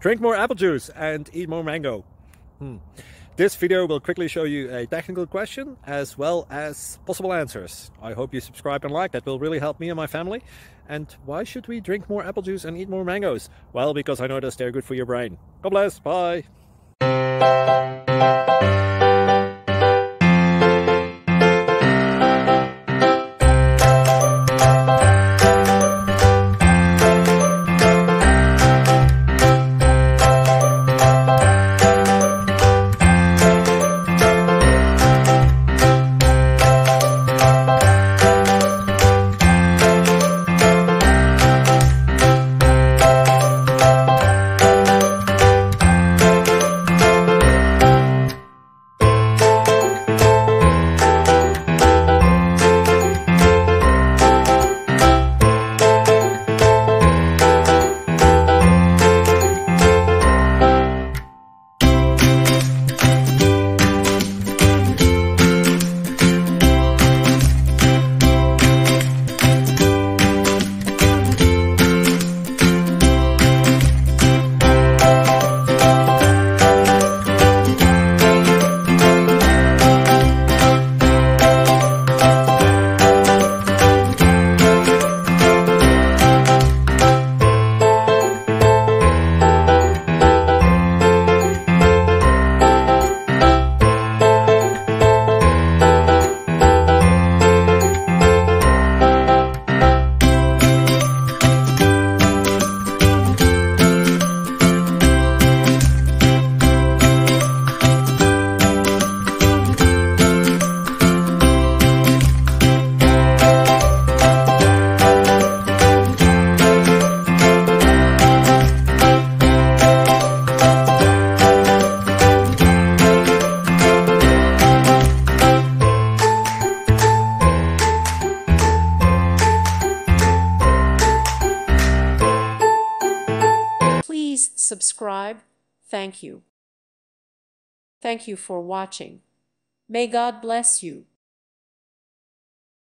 Drink more apple juice and eat more mango. This video will quickly show you a technical question as well as possible answers. I hope you subscribe and like. That will really help me and my family. And why should we drink more apple juice and eat more mangoes? Well, because I noticed they're good for your brain. God bless. Bye. Please subscribe. Thank you. Thank you for watching. May God bless you.